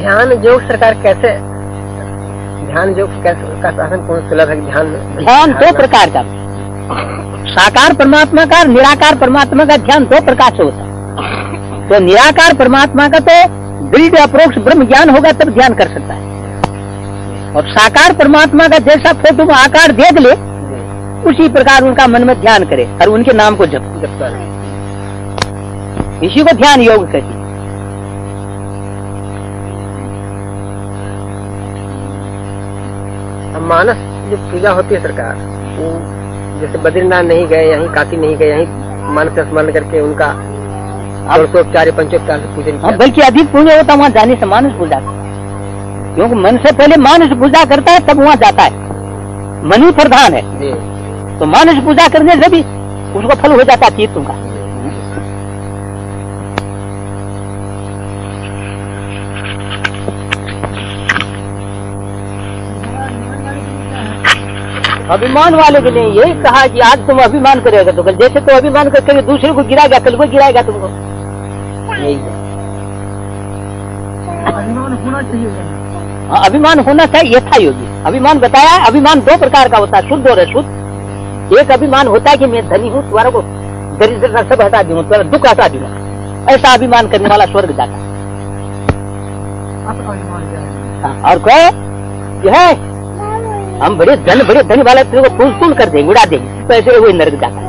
ध्यान योग सरकार कैसे, ध्यान योग का साधन कौन सुलभ है? ध्यान दो प्रकार का, साकार परमात्मा का, निराकार परमात्मा का ध्यान दो प्रकार से होता है। तो निराकार परमात्मा का तो दृढ़ अप्रोक्ष ब्रह्म ज्ञान होगा तब ध्यान कर सकता है, और साकार परमात्मा का जैसा फोटो में आकार देख ले उसी प्रकार उनका मन में ध्यान करे और उनके नाम को जप करे, इसी को ध्यान योग कहते हैं। मानस जो पूजा होती है सरकार, वो जैसे बद्रीनाथ नहीं गए, यहीं काशी नहीं गए, यहीं मानस स्मरण करके उनका षोडशोपचार पंचोपचार से पूजन किया। बल्कि अधिक पुण्य होता वहाँ जाने से मानस पूजा, क्योंकि मन से पहले मानस पूजा करता है तब वहाँ जाता है, मन ही प्रधान है। तो मानस पूजा करने से भी उसको फल हो जाता है तीर्थों का। अभिमान वाले के लिए यही कहा कि आज तुम अभिमान करेगा तो कल जैसे तो अभिमान करके दूसरे को गिराएगा, कल वो गिराएगा तुमको। यही है, अभिमान होना चाहिए। हाँ, अभिमान होना चाहिए यथा योगी। अभिमान बताया, अभिमान दो प्रकार का होता है, शुद्ध और अशुद्ध। एक अभिमान होता है कि मैं धनी हूँ, तुम्हारा को दरिद्रता सब हटा दूंगा, तुम्हारा दुख हटा दूंगा, ऐसा अभिमान करने वाला स्वर्ग जाता है। और कहे जो है हम बड़े धनी वाले तेरे को फूल कर देंगे, उड़ा देंगे, तो ऐसे वही नरक जाता है।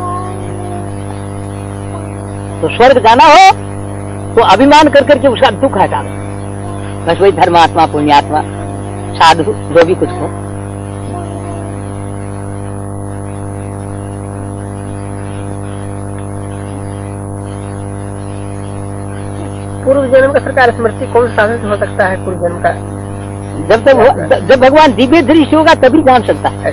तो स्वर्ग जाना हो तो अभिमान कर करके उसका दुख हटा दो, बस वही धर्मात्मा, पुण्यात्मा, साधु जो भी कुछ हो। पूर्व जन्म का सरकार स्मृति कौन सा साधन हो सकता है? पूर्व जन्म का जब भगवान दिव्य दृश्य होगा तभी जान सकता है।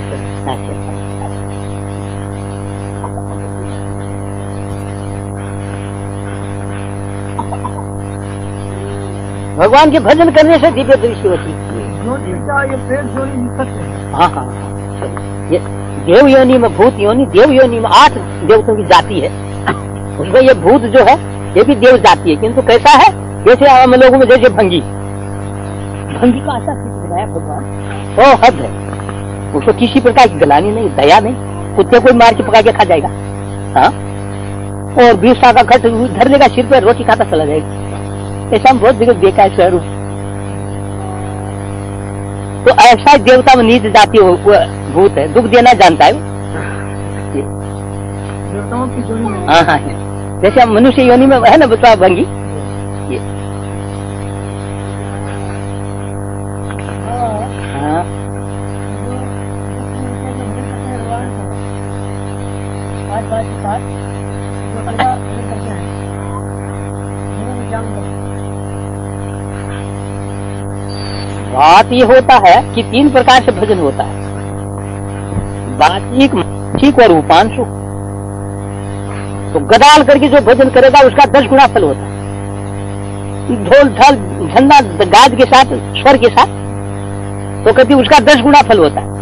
भगवान के भजन करने से दिव्य दृष्टि होती है। हाँ हाँ, ये देव योनि में, भूत योनि, देव योनि में 8 देवतों की जाति है। उसमें ये भूत जो है ये भी देव जाति है, किंतु कैसा है जैसे हम लोगों में जैसे भंगी का ऐसा बनाया भगवान, तो हद है, उसको किसी प्रकार की गलानी नहीं, दया नहीं, कुत्ते को मार के पका के खा जाएगा। हाँ, और 20 का खट धर लेगा सिर पर, रोटी खाता चला जाएगा। ऐसा बहुत जगह देखा है स्वरूप। तो ऐसा देवता में नीच जाती हो भूत है, दुख देना जानता है। हाँ हाँ, जैसे हम मनुष्य योनि में है ना बता भंगी, ये हाँ बात ये होता है कि 3 प्रकार से भजन होता है, वाचिक, मानसिक और उपांशु। तो गदाल करके जो भजन करेगा उसका 10 गुना फल होता है। ढोल ढाल झंडा गाज के साथ, स्वर के साथ, तो कहती उसका 10 गुना फल होता है।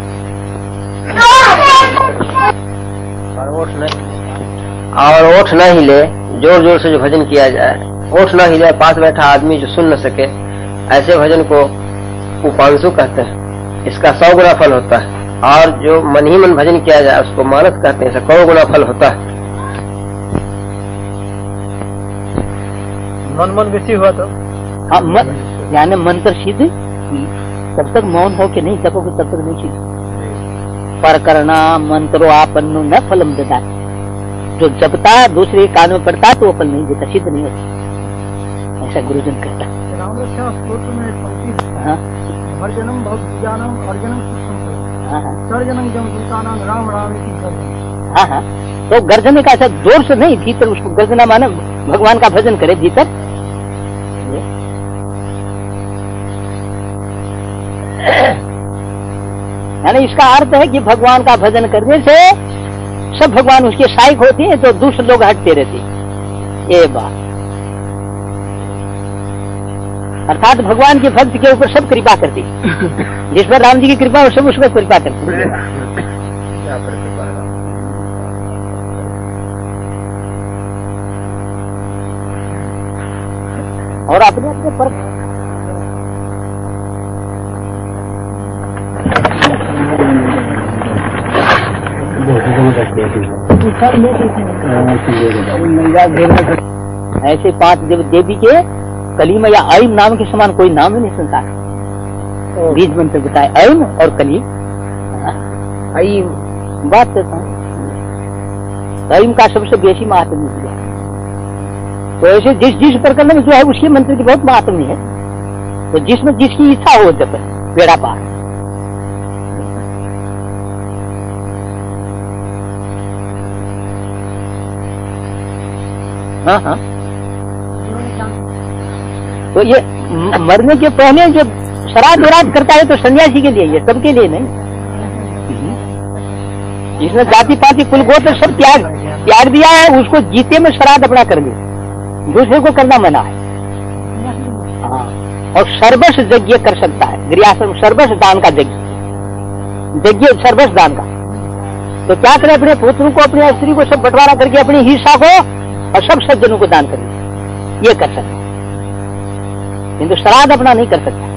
और ओठ न हिले, जोर जोर से जो भजन किया जाए, ओठ न हिले, पास बैठा आदमी जो सुन न सके, ऐसे भजन को उपांशु कहते हैं। इसका 100 गुना फल होता है। और जो मन ही मन भजन किया जाए उसको मानस कहते हैं, इसका 100 गुना फल होता है। मन बेसी हुआ तो हाँ, मन यानी मंत्र सिद्ध, जब तक मौन हो के नहीं जपोगे तब तक नहीं सिद्ध। पर करना मंत्रो आपन्नो न फलम देता, जो जपता दूसरे कान में पड़ता तो वो फल नहीं देता, सिद्ध नहीं होता, ऐसा गुरुजन कहता है। हाँ अर्जनम भक्तिजानम अर्जनम सर्जनम जमदूतानां राम राम की गर्जन। हाँ हाँ, तो गर्जने का ऐसा जोर से नहीं, भीतर उसको गर्जना माने भगवान का भजन करे भीतर। यानी इसका अर्थ है कि भगवान का भजन करने से सब भगवान उसके सहायक होते हैं, तो दूसरे लोग हटते रहते हैं। ये बात अर्थात भगवान के भक्त के ऊपर सब कृपा करती, जिस पर राम जी की कृपा हो सब उस पर कृपा करती। और अपने अपने पर ऐसे 5 देवी के कलीम या ऐम नाम के समान कोई नाम ही नहीं सुनता है। बीज मंत्र बताए ऐम और कलीम। बात करता हूँ ऐम का सबसे बेसी महात्म्य है। तो ऐसे जिस प्रकरण में जो है उसके मंत्र की बहुत महात्म्य है। तो जिसमें जिसकी इच्छा हो जब बेड़ा पार। हाँ हाँ, तो ये मरने के पहले जो श्राद्ध वराद्ध करता है तो सन्यासी के लिए, ये सबके लिए नहीं। जिसने जाति पाति कुल गोत्र सब त्याग दिया है उसको जीते में श्राद्ध अपना कर दे, दूसरे को करना मना है। हाँ, और सर्वस्व यज्ञ कर सकता है, गृहस्थाश्रम सर्वस्व दान का यज्ञ सर्वस्व दान का। तो क्या करे, अपने पुत्र को अपनी स्त्री को सब बंटवारा करके अपनी हिस्सा को और सब सज्जनों को दान करें, ये कर सकते, किंतु श्राद्ध अपना नहीं कर सकता।